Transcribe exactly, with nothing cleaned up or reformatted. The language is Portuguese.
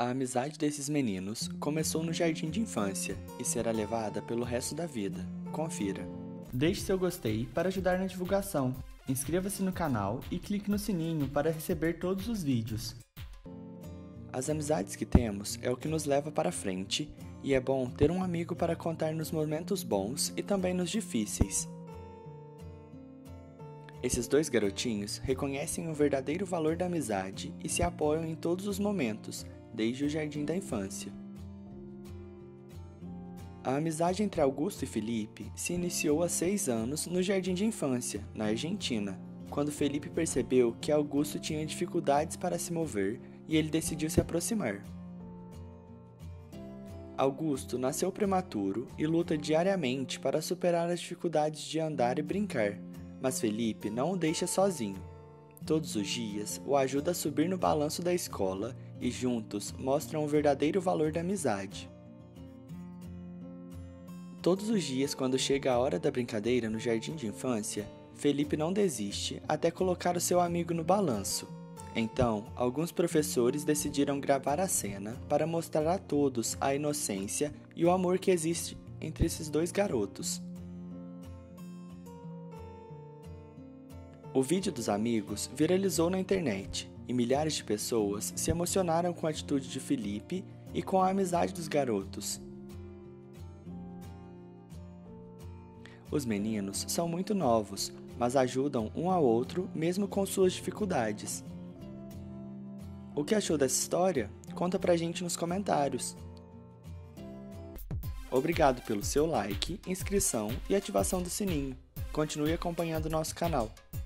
A amizade desses meninos começou no jardim de infância e será levada pelo resto da vida. Confira. Deixe seu gostei para ajudar na divulgação. Inscreva-se no canal e clique no sininho para receber todos os vídeos. As amizades que temos é o que nos leva para frente e é bom ter um amigo para contar nos momentos bons e também nos difíceis. Esses dois garotinhos reconhecem o verdadeiro valor da amizade e se apoiam em todos os momentos, desde o jardim da infância. A amizade entre Augusto e Felipe se iniciou há seis anos no jardim de infância, na Argentina, quando Felipe percebeu que Augusto tinha dificuldades para se mover e ele decidiu se aproximar. Augusto nasceu prematuro e luta diariamente para superar as dificuldades de andar e brincar, mas Felipe não o deixa sozinho. Todos os dias o ajuda a subir no balanço da escola e juntos mostram o verdadeiro valor da amizade. Todos os dias, quando chega a hora da brincadeira no jardim de infância, Felipe não desiste até colocar o seu amigo no balanço. Então, alguns professores decidiram gravar a cena para mostrar a todos a inocência e o amor que existe entre esses dois garotos. O vídeo dos amigos viralizou na internet e milhares de pessoas se emocionaram com a atitude de Felipe e com a amizade dos garotos. Os meninos são muito novos, mas ajudam um ao outro mesmo com suas dificuldades. O que achou dessa história? Conta pra gente nos comentários. Obrigado pelo seu like, inscrição e ativação do sininho. Continue acompanhando nosso canal.